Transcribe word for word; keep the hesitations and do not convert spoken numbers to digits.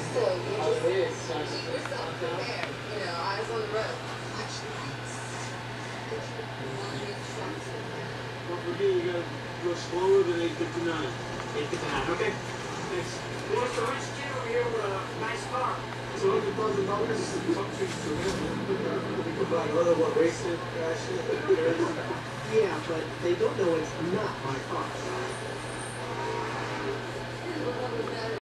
So you just keep yourself prepared, you know, eyes on the road. Don't forget, you gotta go slower than eight fifty-nine. eight fifty-nine, okay. Thanks. What's the rich kid over here with a nice car? So hundred thousand dollars, something to think about other what racing crash. Yeah, but they don't know it's not my car.